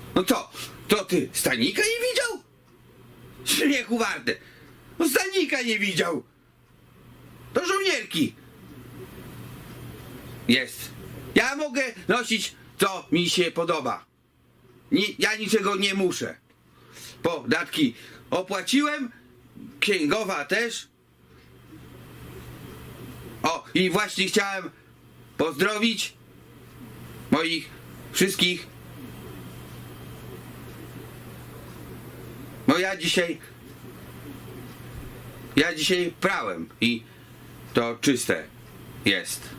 No co? To ty Stanika nie widział? Śmiechu warte. No Stanika nie widział. To żołnierki. Jest. Ja mogę nosić, co mi się podoba. Ja niczego nie muszę. Podatki opłaciłem, księgowa też. O, i właśnie chciałem pozdrowić moich wszystkich. Bo ja dzisiaj prałem i to czyste jest.